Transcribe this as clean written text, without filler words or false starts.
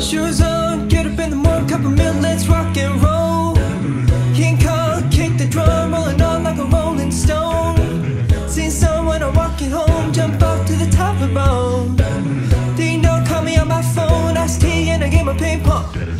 shoes on, get up in the morning, cup of milk, let's rock and roll. King Kong, kick the drum, rolling on like a rolling stone. See someone I'm walking home, jump up to the top of the bone. Ding dong, call me on my phone, iced tea and a game of ping pong.